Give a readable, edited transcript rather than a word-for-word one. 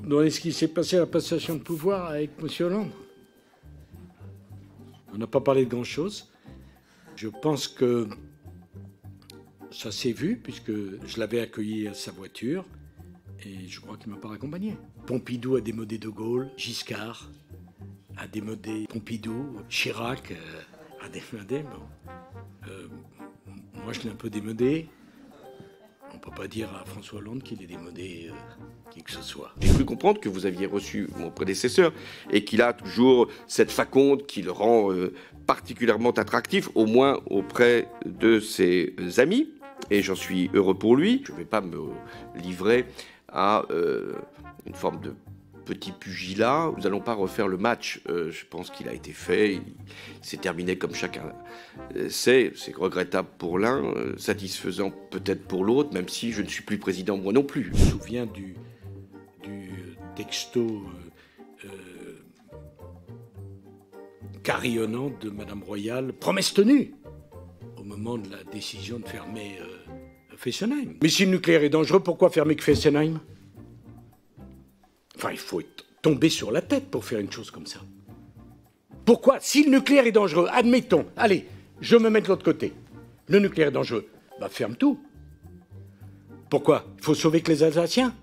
dans ce qui s'est passé à la passation de pouvoir avec M. Hollande. On n'a pas parlé de grand-chose. Je pense que ça s'est vu, puisque je l'avais accueilli à sa voiture, et je crois qu'il ne m'a pas raccompagné. Pompidou a démodé De Gaulle, Giscard a démodé Pompidou, Chirac a démodé. Bon. Moi, je l'ai un peu démodé. On ne peut pas dire à François Hollande qu'il est démodé qui que ce soit. J'ai cru comprendre que vous aviez reçu mon prédécesseur et qu'il a toujours cette faconde qui le rend particulièrement attractif, au moins auprès de ses amis. Et j'en suis heureux pour lui. Je ne vais pas me livrer à une forme de petit pugilat. Nous n'allons pas refaire le match. Je pense qu'il a été fait. Il s'est terminé comme chacun sait. C'est regrettable pour l'un, satisfaisant peut-être pour l'autre, même si je ne suis plus président moi non plus. Je me souviens du texto carillonnant de Madame Royal, promesse tenue, au moment de la décision de fermer Fessenheim. Mais si le nucléaire est dangereux, pourquoi fermer que Fessenheim? Enfin, il faut tomber sur la tête pour faire une chose comme ça. Pourquoi? Si le nucléaire est dangereux, admettons, allez, je me mets de l'autre côté. Le nucléaire est dangereux, bah ferme tout. Pourquoi? Il faut sauver que les Alsaciens?